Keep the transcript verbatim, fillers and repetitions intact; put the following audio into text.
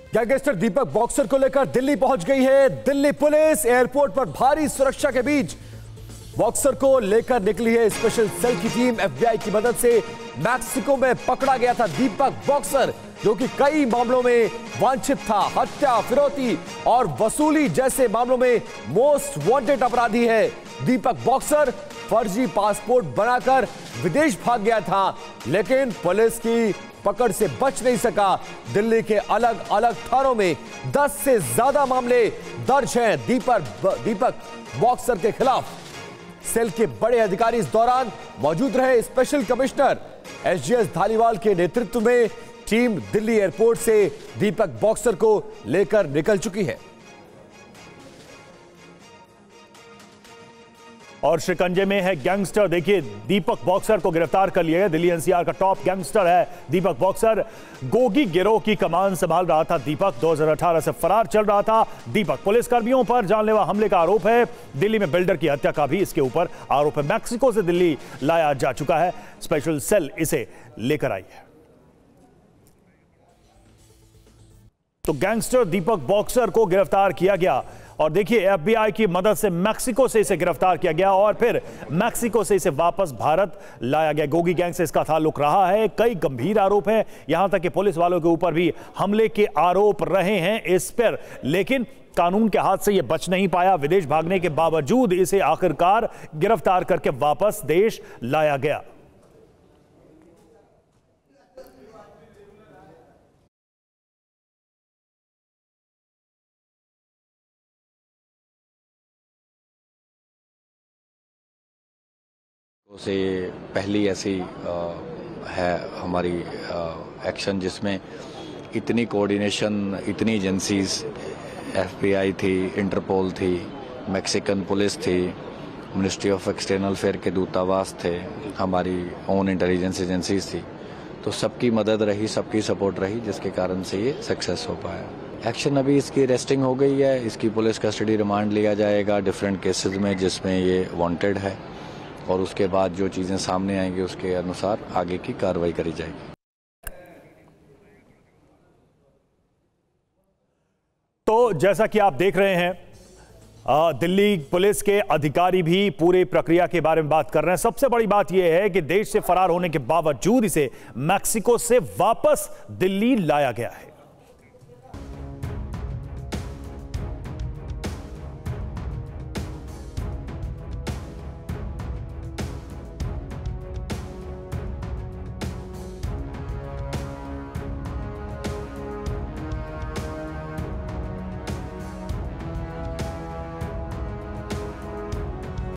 Gangster दीपक boxer को लेकर दिल्ली पहुंच गई है। दिल्ली पुलिस एयरपोर्ट पर भारी सुरक्षा के बीच बॉक्सर को लेकर निकली है। स्पेशल सेल की टीम एफबीआई की मदद से मैक्सिको में पकड़ा गया था दीपक बॉक्सर, जो कि कई मामलों में वांछित था। हत्या, फिरौती और वसूली जैसे मामलों में मोस्ट वांटेड अपराधी है। दीपक बॉक्सर फर्जी पासपोर्ट बनाकर विदेश भाग गया था, लेकिन पुलिस की पकड़ से बच नहीं सका। दिल्ली के अलग अलग थानों में दस से ज्यादा मामले दर्ज हैं दीपक दीपक बॉक्सर के खिलाफ। सेल के बड़े अधिकारी इस दौरान मौजूद रहे। स्पेशल कमिश्नर एसजीएस धालीवाल के नेतृत्व में टीम दिल्ली एयरपोर्ट से दीपक बॉक्सर को लेकर निकल चुकी है और शिकंजे में है गैंगस्टर। देखिए, दीपक बॉक्सर को गिरफ्तार कर लिया गया। दिल्ली एनसीआर का टॉप गैंगस्टर है दीपक बॉक्सर। गोगी गिरोह की कमान संभाल रहा था दीपक। दो हज़ार अठारह से फरार चल रहा था दीपक। पुलिसकर्मियों पर जानलेवा हमले का आरोप है। दिल्ली में बिल्डर की हत्या का भी इसके ऊपर आरोप है। मैक्सिको से दिल्ली लाया जा चुका है। स्पेशल सेल इसे लेकर आई है। तो गैंगस्टर दीपक बॉक्सर को गिरफ्तार किया गया और देखिए, एफबीआई की मदद से मैक्सिको से इसे गिरफ्तार किया गया और फिर मैक्सिको से इसे वापस भारत लाया गया। गोगी गैंग से इसका ताल्लुक रहा है। कई गंभीर आरोप हैं, यहां तक कि पुलिस वालों के ऊपर भी हमले के आरोप रहे हैं इस पर, लेकिन कानून के हाथ से यह बच नहीं पाया। विदेश भागने के बावजूद इसे आखिरकार गिरफ्तार करके वापस देश लाया गया। से पहली ऐसी आ, है हमारी एक्शन जिसमें इतनी कोऑर्डिनेशन, इतनी एजेंसीज, एफबीआई थी, इंटरपोल थी, मैक्सिकन पुलिस थी, मिनिस्ट्री ऑफ एक्सटर्नल अफेयर के दूतावास थे, हमारी ओन इंटेलिजेंस एजेंसीज थी। तो सबकी मदद रही, सबकी सपोर्ट रही, जिसके कारण से ये सक्सेस हो पाया। एक्शन अभी इसकी अरेस्टिंग हो गई है। इसकी पुलिस कस्टडी रिमांड लिया जाएगा डिफरेंट केसेस में जिसमें ये वांटेड है और उसके बाद जो चीजें सामने आएंगी उसके अनुसार आगे की कार्रवाई करी जाएगी। तो जैसा कि आप देख रहे हैं, दिल्ली पुलिस के अधिकारी भी पूरे प्रक्रिया के बारे में बात कर रहे हैं। सबसे बड़ी बात यह है कि देश से फरार होने के बावजूद इसे मैक्सिको से वापस दिल्ली लाया गया है।